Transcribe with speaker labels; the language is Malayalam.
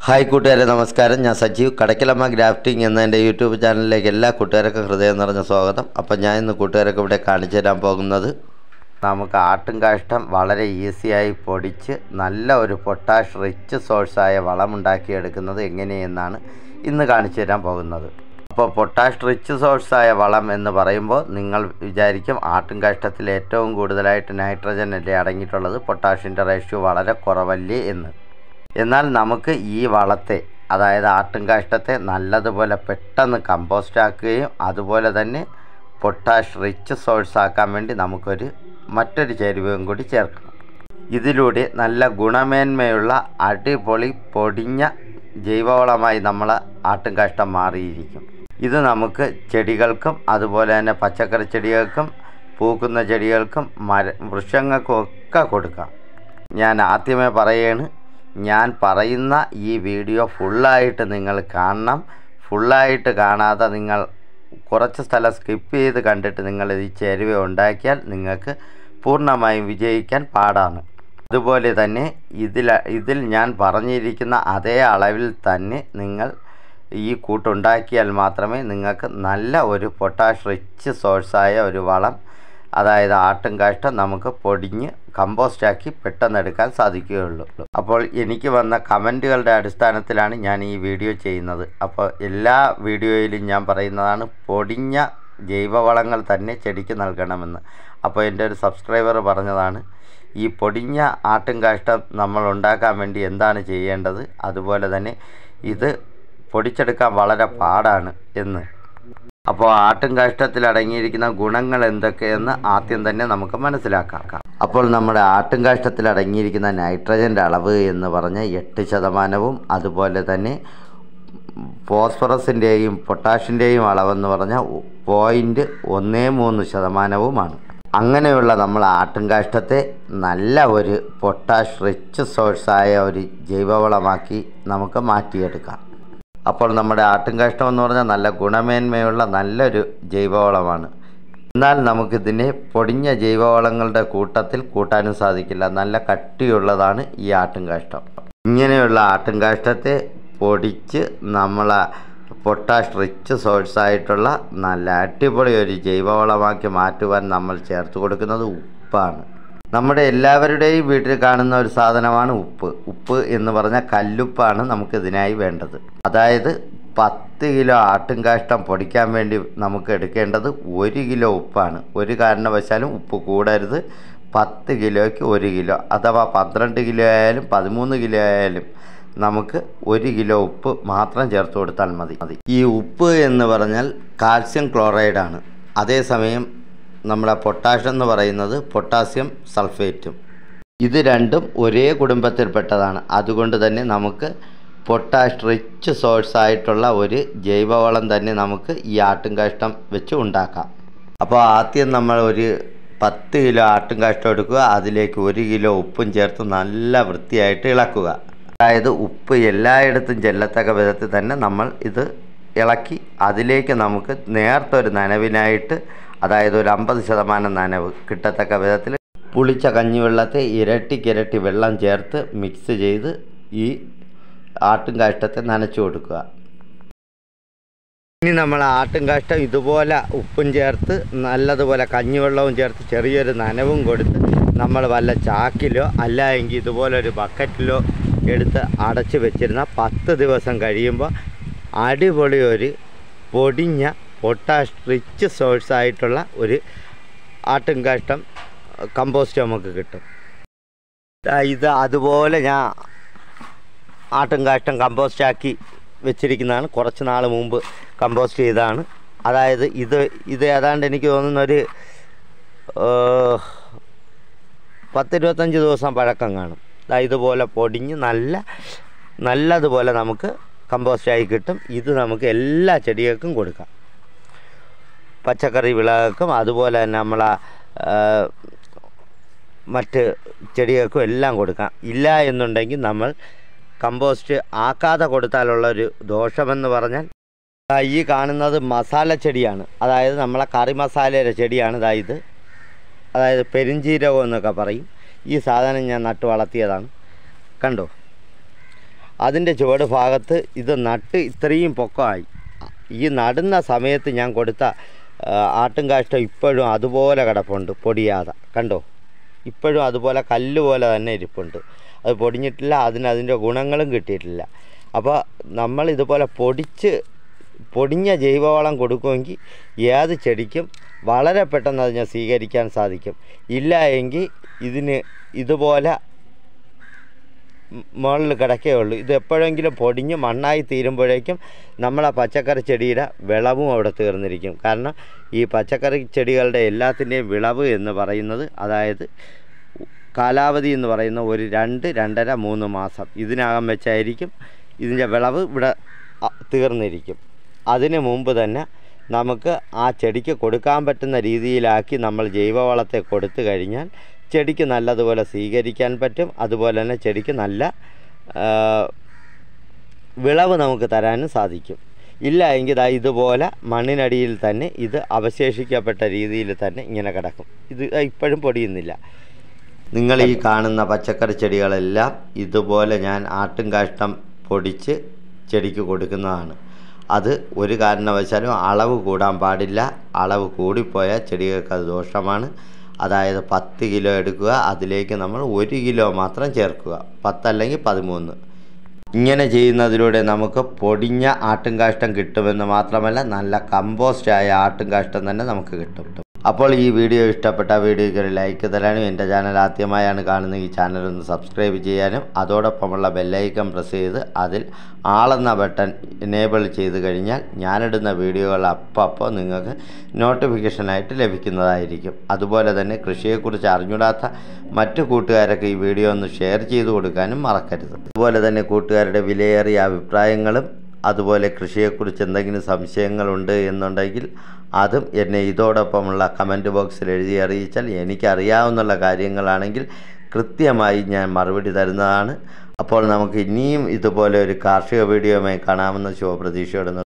Speaker 1: ഹായ് കൂട്ടുകാരെ, നമസ്കാരം. ഞാൻ സജീവ്. കടക്കലമ്മ ഗ്രാഫ്റ്റിംഗ് എന്ന എൻ്റെ യൂട്യൂബ് ചാനലിലേക്ക് എല്ലാ കൂട്ടുകാർക്കും ഹൃദയം നിറഞ്ഞ സ്വാഗതം. അപ്പോൾ ഞാൻ ഇന്ന് കൂട്ടുകാരൊക്കെ ഇവിടെ കാണിച്ചു തരാൻ പോകുന്നത് നമുക്ക് ആട്ടും കാഷ്ടം വളരെ ഈസിയായി പൊടിച്ച് നല്ല ഒരു പൊട്ടാഷ് റിച്ച് സോഴ്സായ വളമുണ്ടാക്കിയെടുക്കുന്നത് എങ്ങനെയെന്നാണ് ഇന്ന് കാണിച്ചു തരാൻ പോകുന്നത്. അപ്പോൾ പൊട്ടാഷ് റിച്ച് സോഴ്സായ വളം എന്ന് പറയുമ്പോൾ നിങ്ങൾ വിചാരിക്കും ആട്ടും കാഷ്ടത്തിൽ ഏറ്റവും കൂടുതലായിട്ട് നൈട്രജൻ അല്ലേ അടങ്ങിയിട്ടുള്ളത്, പൊട്ടാഷിൻ്റെ റേഷ്യോ വളരെ കുറവല്ലേ എന്ന്. എന്നാൽ നമുക്ക് ഈ വളത്തെ, അതായത് ആട്ടും കാഷ്ടത്തെ നല്ലതുപോലെ പെട്ടെന്ന് കമ്പോസ്റ്റ് ആക്കുകയും അതുപോലെ തന്നെ പൊട്ടാഷ് റിച്ച് സോഴ്സ് ആക്കാൻ വേണ്ടി നമുക്കൊരു മറ്റൊരു ചേരുവയും കൂടി ചേർക്കണം. ഇതിലൂടെ നല്ല ഗുണമേന്മയുള്ള അടിപൊളി പൊടിഞ്ഞ ജൈവവളമായി നമ്മളെ ആട്ടും കാഷ്ടം മാറിയിരിക്കും. ഇത് നമുക്ക് ചെടികൾക്കും അതുപോലെ തന്നെ പച്ചക്കറി ചെടികൾക്കും പൂക്കുന്ന ചെടികൾക്കും വൃക്ഷങ്ങൾക്കും ഒക്കെ കൊടുക്കാം. ഞാൻ ആദ്യമേ പറയുകയാണ്, ഞാൻ പറയുന്ന ഈ വീഡിയോ ഫുള്ളായിട്ട് നിങ്ങൾ കാണണം. ഫുള്ളായിട്ട് കാണാതെ നിങ്ങൾ കുറച്ച് സ്ഥലം സ്കിപ്പ് ചെയ്ത് കണ്ടിട്ട് നിങ്ങൾ ഈ ചേരുവ ഉണ്ടാക്കിയാൽ നിങ്ങൾക്ക് പൂർണ്ണമായും വിജയിക്കാൻ പാടാണ്. അതുപോലെ തന്നെ ഇതിൽ ഞാൻ പറഞ്ഞിരിക്കുന്ന അതേ അളവിൽ തന്നെ നിങ്ങൾ ഈ കൂട്ടുണ്ടാക്കിയാൽ മാത്രമേ നിങ്ങൾക്ക് നല്ല ഒരു പൊട്ടാഷ് റിച്ച് സോഴ്സായ ഒരു വളം, അതായത് ആട്ടും കാഷ്ടം നമുക്ക് പൊടിഞ്ഞ് കമ്പോസ്റ്റാക്കി പെട്ടെന്ന് എടുക്കാൻ സാധിക്കുകയുള്ളൂ. അപ്പോൾ എനിക്ക് വന്ന കമൻറ്റുകളുടെ അടിസ്ഥാനത്തിലാണ് ഞാൻ ഈ വീഡിയോ ചെയ്യുന്നത്. അപ്പോൾ എല്ലാ വീഡിയോയിലും ഞാൻ പറയുന്നതാണ് പൊടിഞ്ഞ ജൈവവളങ്ങൾ തന്നെ ചെടിക്ക് നൽകണമെന്ന്. അപ്പോൾ എൻ്റെ ഒരു സബ്സ്ക്രൈബർ പറഞ്ഞതാണ്, ഈ പൊടിഞ്ഞ ആട്ടും കാഷ്ടം നമ്മൾ ഉണ്ടാക്കാൻ വേണ്ടി എന്താണ് ചെയ്യേണ്ടത്, അതുപോലെ തന്നെ ഇത് പൊടിച്ചെടുക്കാൻ വളരെ പാടാണ് എന്ന്. അപ്പോൾ ആട്ടും കാഷ്ടത്തിൽ അടങ്ങിയിരിക്കുന്ന ഗുണങ്ങൾ എന്തൊക്കെയെന്ന് ആദ്യം തന്നെ നമുക്ക് മനസ്സിലാക്കാം. അപ്പോൾ നമ്മുടെ ആട്ടും കാഷ്ടത്തിൽ അടങ്ങിയിരിക്കുന്ന നൈട്രജൻ്റെ അളവ് എന്ന് പറഞ്ഞാൽ 8%, അതുപോലെ തന്നെ ഫോസ്ഫറസിൻ്റെയും പൊട്ടാഷിൻ്റെയും അളവെന്ന് പറഞ്ഞാൽ 0.13%. അങ്ങനെയുള്ള നമ്മൾ ആട്ടും കാഷ്ടത്തെ നല്ല ഒരു പൊട്ടാഷ് റിച്ച് സോഴ്സായ ഒരു ജൈവവളമാക്കി നമുക്ക് മാറ്റിയെടുക്കാം. അപ്പോൾ നമ്മുടെ ആട്ടും കാഷ്ടം എന്ന് പറഞ്ഞാൽ നല്ല ഗുണമേന്മയുള്ള നല്ലൊരു ജൈവവളമാണ്. എന്നാൽ നമുക്കിതിനെ പൊടിഞ്ഞ ജൈവവളങ്ങളുടെ കൂട്ടത്തിൽ കൂട്ടാനും സാധിക്കില്ല. നല്ല കട്ടിയുള്ളതാണ് ഈ ആട്ടും കാഷ്ടം. ഇങ്ങനെയുള്ള ആട്ടും കാഷ്ടത്തെ പൊടിച്ച് നമ്മളെ പൊട്ടാഷ് റിച്ച് സോഴ്സായിട്ടുള്ള നല്ല അടിപൊളി ഒരു ജൈവവളമാക്കി മാറ്റുവാൻ നമ്മൾ ചേർത്ത് കൊടുക്കുന്നത് ഉപ്പാണ്. നമ്മുടെ എല്ലാവരുടെയും വീട്ടിൽ കാണുന്ന ഒരു സാധനമാണ് ഉപ്പ്. ഉപ്പ് എന്ന് പറഞ്ഞാൽ കല്ലുപ്പാണ് നമുക്കിതിനായി വേണ്ടത്. അതായത് 10 കിലോ ആട്ടും കാഷ്ടം പൊടിക്കാൻ വേണ്ടി നമുക്ക് എടുക്കേണ്ടത് 1 കിലോ ഉപ്പാണ്. ഒരു കാരണവശാലും ഉപ്പ് കൂടരുത്. 10 കിലോയ്ക്ക് 1 കിലോ, അഥവാ 12 കിലോ ആയാലും 13 കിലോ ആയാലും നമുക്ക് 1 കിലോ ഉപ്പ് മാത്രം ചേർത്ത് കൊടുത്താൽ മതി. ഈ ഉപ്പ് എന്ന് പറഞ്ഞാൽ കാൽസ്യം ക്ലോറൈഡാണ്. അതേസമയം നമ്മുടെ പൊട്ടാഷ് എന്ന് പറയുന്നത് പൊട്ടാസ്യം സൾഫേറ്റും. ഇത് രണ്ടും ഒരേ കുടുംബത്തിൽപ്പെട്ടതാണ്. അതുകൊണ്ട് തന്നെ നമുക്ക് പൊട്ടാഷ് റിച്ച് സോഴ്സായിട്ടുള്ള ഒരു ജൈവവളം തന്നെ നമുക്ക് ഈ ആട്ടും കാഷ്ടം വെച്ച് ഉണ്ടാക്കാം. അപ്പോൾ ആദ്യം നമ്മൾ ഒരു 10 കിലോ ആട്ടും കാഷ്ടം എടുക്കുക. അതിലേക്ക് 1 കിലോ ഉപ്പും ചേർത്ത് നല്ല വൃത്തിയായിട്ട് ഇളക്കുക. അതായത് ഉപ്പ് എല്ലായിടത്തും ചെല്ലത്തക്ക വിധത്തിൽ തന്നെ നമ്മൾ ഇത് ഇളക്കി അതിലേക്ക് നമുക്ക് നേർത്തൊരു നനവിനായിട്ട്, അതായത് ഒരു 50% നനവ് കിട്ടത്തക്ക വിധത്തിൽ പുളിച്ച കഞ്ഞിവെള്ളത്തെ ഇരട്ടിക്കിരട്ടി വെള്ളം ചേർത്ത് മിക്സ് ചെയ്ത് ഈ ആട്ടും കാഷ്ടത്തെ നനച്ചു കൊടുക്കുക. ഇനി നമ്മൾ ആട്ടും കാഷ്ടം ഇതുപോലെ ഉപ്പും ചേർത്ത് നല്ലതുപോലെ കഞ്ഞിവെള്ളവും ചേർത്ത് ചെറിയൊരു നനവും കൊടുത്ത് നമ്മൾ വല്ല ചാക്കിലോ അല്ല എങ്കിൽ ഇതുപോലൊരു ബക്കറ്റിലോ എടുത്ത് അടച്ച് വെച്ചിരുന്ന 10 ദിവസം കഴിയുമ്പോൾ അടിപൊളി ഒരു പൊടിഞ്ഞ പൊട്ടാഷ് റിച്ച് സോഴ്സായിട്ടുള്ള ഒരു ആട്ടും കാഷ്ടം കമ്പോസ്റ്റ് നമുക്ക് കിട്ടും. ഇത് അതുപോലെ ഞാൻ ആട്ടും കാഷ്ടം കമ്പോസ്റ്റാക്കി വെച്ചിരിക്കുന്നതാണ്. കുറച്ച് നാൾ മുമ്പ് കമ്പോസ്റ്റ് ചെയ്തതാണ്. അതായത് ഇത് ഏതാണ്ട് എനിക്ക് തോന്നുന്നൊരു 10-25 ദിവസം പഴക്കം കാണും. ഇതുപോലെ പൊടിഞ്ഞ് നല്ലതുപോലെ നമുക്ക് കമ്പോസ്റ്റായി കിട്ടും. ഇത് നമുക്ക് എല്ലാ ചെടികൾക്കും കൊടുക്കാം, പച്ചക്കറി വിളകൾക്കും അതുപോലെ തന്നെ നമ്മളെ മറ്റ് ചെടികൾക്കും എല്ലാം കൊടുക്കാം. ഇല്ല എന്നുണ്ടെങ്കിൽ നമ്മൾ കമ്പോസ്റ്റ് ആക്കാതെ കൊടുത്താലുള്ളൊരു ദോഷമെന്ന് പറഞ്ഞാൽ, ഈ കാണുന്നത് മസാല ചെടിയാണ്. അതായത് നമ്മളെ കറി മസാലയുടെ ചെടിയാണ് ഇത്. അതായത് പെരിഞ്ചീരകം എന്നൊക്കെ പറയും. ഈ സാധനം ഞാൻ നട്ടു വളർത്തിയതാണ്. കണ്ടോ? അതിൻ്റെ ചുവട് ഭാഗത്ത് ഇത് നട്ട് ഇത്രയും പൊക്കമായി. ഈ നടുന്ന സമയത്ത് ഞാൻ കൊടുത്ത ആട്ടും കാഷ്ടം ഇപ്പോഴും അതുപോലെ കിടപ്പുണ്ട്, പൊടിയാതെ. കണ്ടോ, ഇപ്പോഴും അതുപോലെ കല്ല് പോലെ തന്നെ ഇരിപ്പുണ്ട്. അത് പൊടിഞ്ഞിട്ടില്ല, അതിൻ്റെ ഗുണങ്ങളും കിട്ടിയിട്ടില്ല. അപ്പോൾ നമ്മൾ ഇതുപോലെ പൊടിഞ്ഞ ജൈവവളം കൊടുക്കുമെങ്കിൽ ഏത് ചെടിക്കും വളരെ പെട്ടെന്ന് അതിനെ സ്വീകരിക്കാൻ സാധിക്കും. ഇല്ല എങ്കിൽ ഇതിന് ഇതുപോലെ മുകളിൽ കിടക്കുകയുള്ളൂ. ഇത് എപ്പോഴെങ്കിലും പൊടിഞ്ഞ് മണ്ണായി തീരുമ്പോഴേക്കും നമ്മളെ പച്ചക്കറി ചെടിയുടെ വിളവും അവിടെ തീർന്നിരിക്കും. കാരണം ഈ പച്ചക്കറി ചെടികളുടെ എല്ലാത്തിൻ്റെയും വിളവ് എന്ന് പറയുന്നത്, അതായത് കാലാവധി എന്ന് പറയുന്ന ഒരു 2, 2.5, 3 മാസം ഇതിനകം വെച്ചായിരിക്കും ഇതിൻ്റെ വിളവ് ഇവിടെ തീർന്നിരിക്കും. അതിന് മുമ്പ് തന്നെ നമുക്ക് ആ ചെടിക്ക് കൊടുക്കാൻ പറ്റുന്ന രീതിയിലാക്കി നമ്മൾ ജൈവവളത്തെ കൊടുത്തു കഴിഞ്ഞാൽ ചെടിക്ക് നല്ലതുപോലെ സ്വീകരിക്കാൻ പറ്റും. അതുപോലെ തന്നെ ചെടിക്ക് നല്ല വിളവ് നമുക്ക് തരാനും സാധിക്കും. ഇല്ല എങ്കിൽ ഇതുപോലെ മണ്ണിനടിയിൽ തന്നെ ഇത് അവശേഷിക്കപ്പെട്ട രീതിയിൽ തന്നെ ഇങ്ങനെ കിടക്കും. ഇത് ഇപ്പോഴും പൊടിയുന്നില്ല. നിങ്ങൾ ഈ കാണുന്ന പച്ചക്കറി ചെടികളെല്ലാം ഇതുപോലെ ഞാൻ ആട്ടും കാഷ്ടം പൊടിച്ച് ചെടിക്ക് കൊടുക്കുന്നതാണ്. അത് ഒരു കാരണവശാലും അളവ് കൂടാൻ പാടില്ല. അളവ് കൂടിപ്പോയാൽ ചെടികൾക്ക് അത് ദോഷമാണ്. അതായത് 10 കിലോ എടുക്കുക, അതിലേക്ക് നമ്മൾ 1 കിലോ മാത്രം ചേർക്കുക, 10 അല്ലെങ്കിൽ 13. ഇങ്ങനെ ചെയ്യുന്നതിലൂടെ നമുക്ക് പൊടിഞ്ഞ ആട്ടും കാഷ്ടം കിട്ടുമെന്ന് മാത്രമല്ല, നല്ല കമ്പോസ്റ്റായ ആട്ടും കാഷ്ടം തന്നെ നമുക്ക് കിട്ടും. അപ്പോൾ ഈ വീഡിയോ ഇഷ്ടപ്പെട്ട വീഡിയോയ്ക്ക് ഒരു ലൈക്ക് തരാനും, എൻ്റെ ചാനൽ ആദ്യമായാണ് കാണുന്ന ഈ ചാനൽ ഒന്ന് സബ്സ്ക്രൈബ് ചെയ്യാനും, അതോടൊപ്പമുള്ള ബെല്ലൈക്കൺ പ്രസ് ചെയ്ത് അതിൽ ആളെന്ന ബട്ടൺ എനേബിൾ ചെയ്ത് കഴിഞ്ഞാൽ ഞാനിടുന്ന വീഡിയോകൾ അപ്പോൾ നിങ്ങൾക്ക് നോട്ടിഫിക്കേഷനായിട്ട് ലഭിക്കുന്നതായിരിക്കും. അതുപോലെ തന്നെ കൃഷിയെക്കുറിച്ച് അറിഞ്ഞൂടാത്ത മറ്റു കൂട്ടുകാരൊക്കെ ഈ വീഡിയോ ഒന്ന് ഷെയർ ചെയ്ത് കൊടുക്കാനും മറക്കരുത്. അതുപോലെ തന്നെ കൂട്ടുകാരുടെ വിലയേറിയ അഭിപ്രായങ്ങളും അതുപോലെ കൃഷിയെക്കുറിച്ച് എന്തെങ്കിലും സംശയങ്ങളുണ്ട് എന്നുണ്ടെങ്കിൽ അതും എന്നെ ഇതോടൊപ്പമുള്ള കമൻറ്റ് ബോക്സിൽ എഴുതി അറിയിച്ചാൽ എനിക്കറിയാവുന്ന കാര്യങ്ങളാണെങ്കിൽ കൃത്യമായി ഞാൻ മറുപടി തരുന്നതാണ്. അപ്പോൾ നമുക്ക് ഇനിയും ഇതുപോലെ ഒരു കാർഷിക വീഡിയോയുമായി കാണാമെന്ന ശുഭപ്രതീക്ഷയോടെ